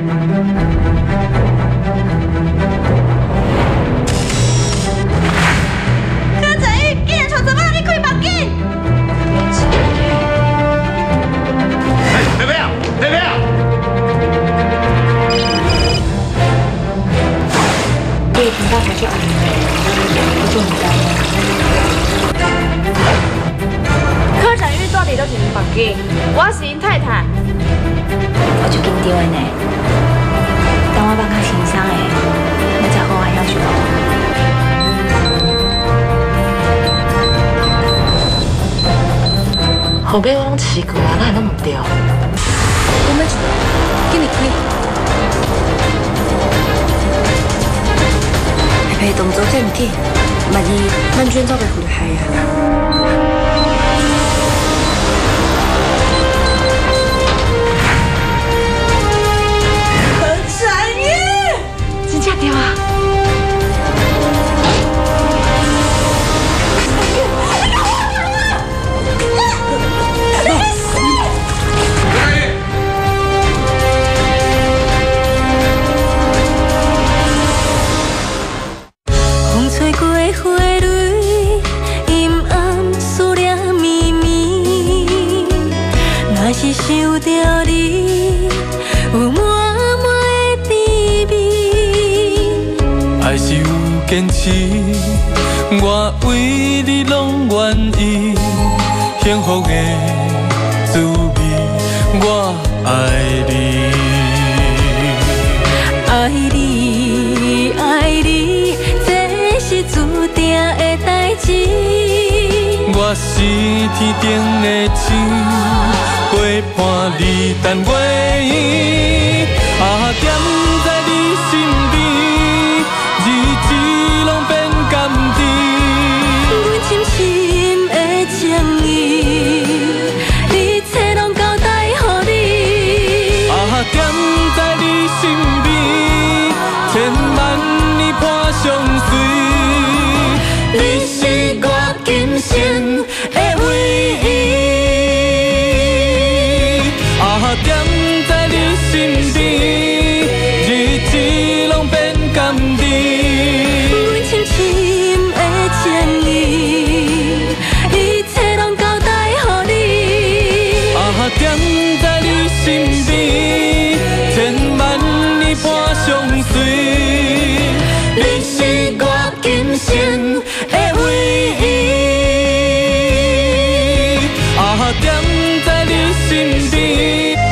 柯振宇，竟然传查某你开房间！ 哎，佩佩啊，佩佩啊！ 你会听到他去安慰，我做唔知。 柯振宇住伫倒一间房间，我是因太太。 我就紧张的呢。等我放较轻松的，你再好好要求我。 后尾我拢试过啊，哪会拢唔对？ 我们给你开。佩佩动作真唔紧，万一曼娟走袂回来啊！ 真正对啊！ 风吹过花蕊，阴暗思念绵绵。若是想着你，有满满的滋味。 爱是有坚持，我为你拢愿意。幸福的滋味，我爱你。 爱你，爱你，这是注定的代志。 我是天顶的星，陪伴你等月圆。点在你身边，日子拢变甘甜。 阮深深的情意，一切拢交代予你。 点在你身边，千万年伴相随。你是我今生的唯一。点在你身边。